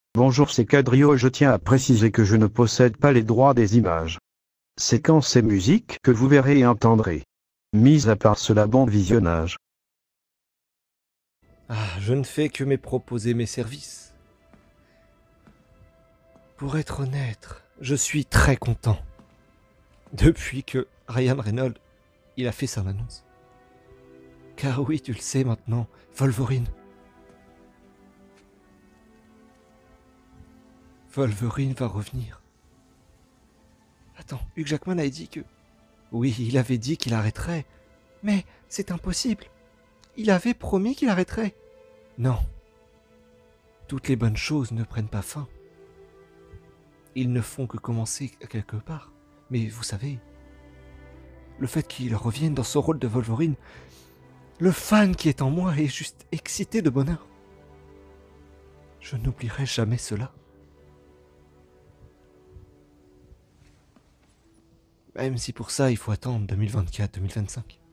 Bonjour, c'est Cadrio et je tiens à préciser que je ne possède pas les droits des images, séquences et musiques que vous verrez et entendrez. Mis à part cela, bon visionnage. Ah, je ne fais que me proposer mes services. Pour être honnête, je suis très content. Depuis que Ryan Reynolds, il a fait son annonce. Car oui, tu le sais maintenant, Wolverine. Wolverine va revenir. Attends, Hugh Jackman a dit que... Oui, il avait dit qu'il arrêterait. Mais c'est impossible. Il avait promis qu'il arrêterait. Non. Toutes les bonnes choses ne prennent pas fin. Ils ne font que commencer quelque part. Mais vous savez, le fait qu'il revienne dans son rôle de Wolverine, le fan qui est en moi est juste excité de bonheur. Je n'oublierai jamais cela. Même si pour ça, il faut attendre 2024-2025.